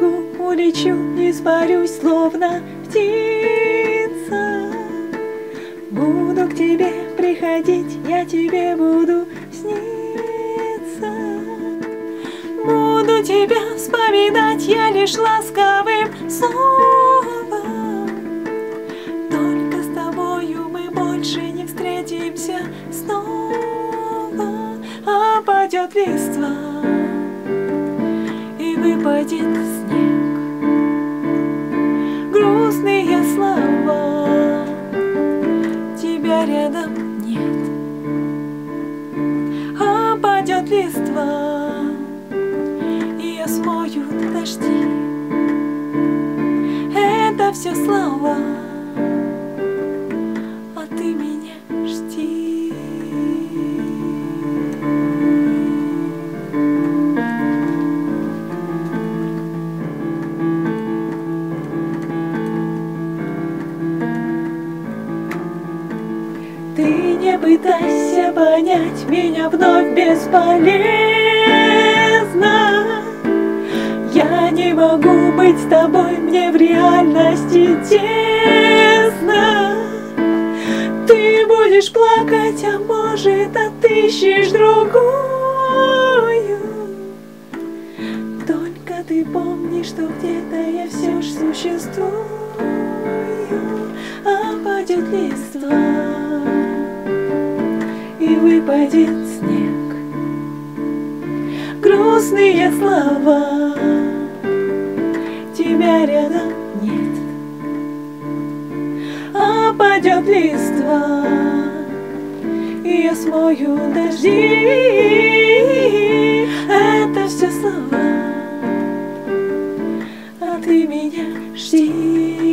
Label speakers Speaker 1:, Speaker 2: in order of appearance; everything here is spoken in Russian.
Speaker 1: снегу улечу, испарюсь, словно птица. Буду к тебе приходить, я тебе буду сниться. Буду тебя вспоминать я лишь ласковым словом. Только с тобою мы больше не встретимся снова. Опадет листва и выпадет снег. Грустные слова, тебя рядом нет. Опадет листва, и я смою дожди. Это все слова, а ты меня жди. Ты не пытайся понять меня вновь бесполезно. Я не могу быть с тобой, мне в реальности тесно. Ты будешь плакать, а может отыщешь другую. Только ты помни, что где-то я все ж существую. Опадет листва и выпадет снег. Грустные слова, тебя рядом нет. Опадет листва, и я смою дожди. Это все слова, а ты меня жди.